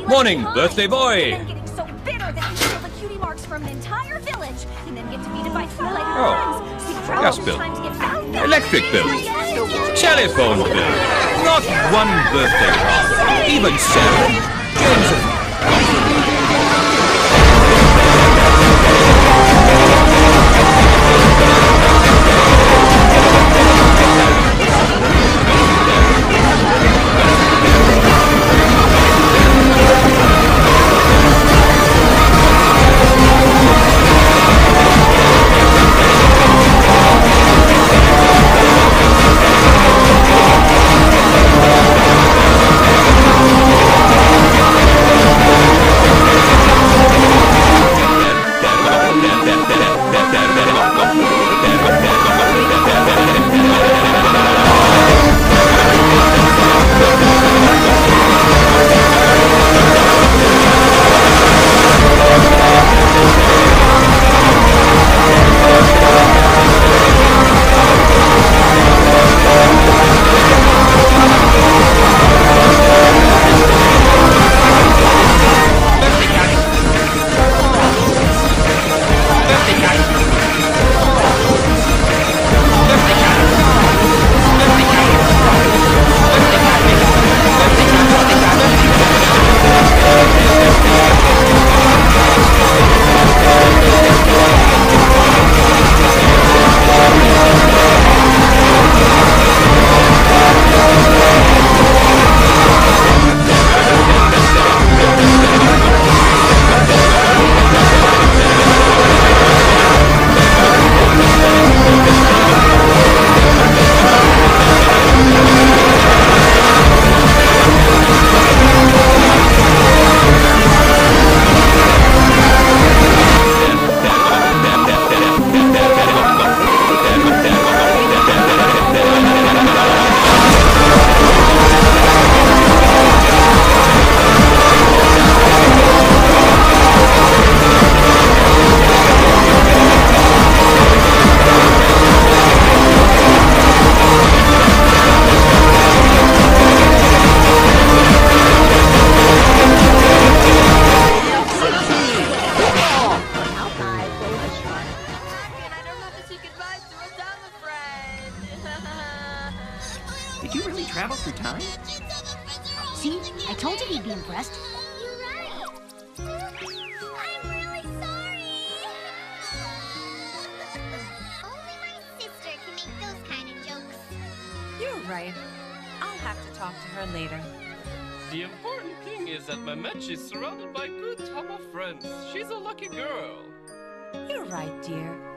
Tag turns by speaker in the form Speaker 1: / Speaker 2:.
Speaker 1: be left
Speaker 2: Morning,
Speaker 1: behind.
Speaker 2: birthday boy!
Speaker 1: And then getting so bitter that you steal the cutie marks from an entire village, and then get defeated by Twilight and
Speaker 2: Oh.
Speaker 1: her friends. So you travel
Speaker 2: Gas
Speaker 1: through
Speaker 2: bill.
Speaker 1: time to get back.
Speaker 2: Electric bill. Telephone bill. Not one birthday card. Even Sarah. Jameson.
Speaker 3: Did you really travel through time?
Speaker 4: See? I told you he'd be impressed.
Speaker 5: You're right. I'm really sorry. Only my sister can make those kind of jokes.
Speaker 6: You're right. I'll have to talk to her later.
Speaker 7: The important thing is that Mehmet is surrounded by good Tama friends. She's a lucky girl.
Speaker 6: You're right, dear.